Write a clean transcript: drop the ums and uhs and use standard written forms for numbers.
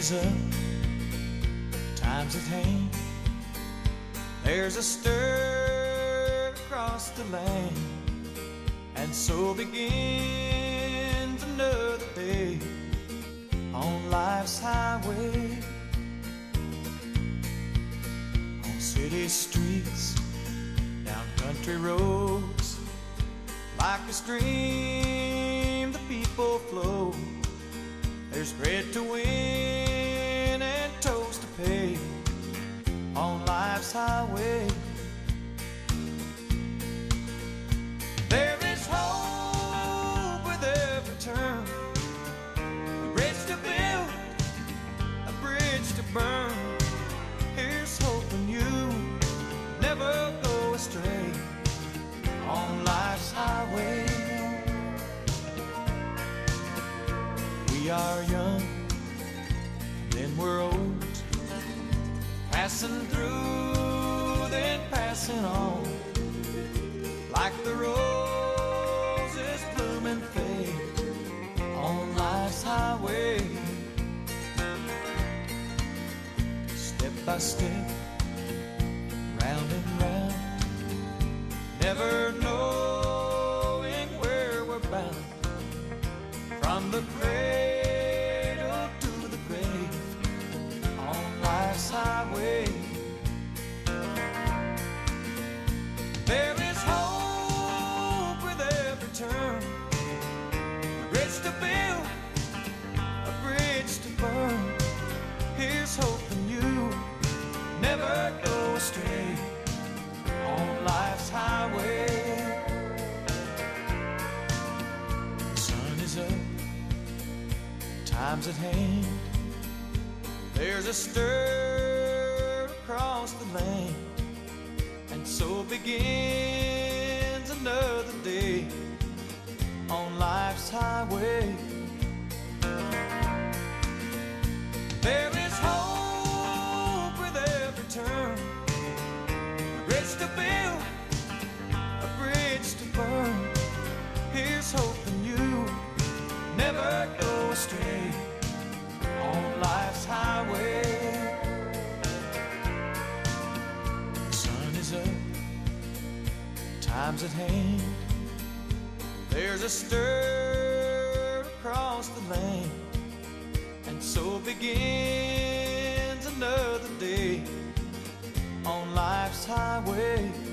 is up, time's at hand. There's a stir across the land, and so begins another day on life's highway. On city streets, down country roads, like a stream the people flow. There's bread to win and toast to pay on life's highway. There is hope with every turn, a bridge to build, a bridge to burn. Here's hoping you never go astray on life's highway. We are young, then we're old, passing through, then passing on, like the roses bloom and fade on life's highway. Step by step, round and round, never knowing where we're bound, from the cradle to the grave on life's highway. There is hope with every turn, a bridge to build, a bridge to burn. Here's hoping you never go astray on life's highway. The sun is up, time's at hand. There's a stir across the land, and so begins another day on life's highway. There is hope with every turn, a bridge to build, a bridge to burn. Here's hoping you never go astray on life's highway. The sun is up, time's at hand. There's a stir across the land, and so begins another day on life's highway.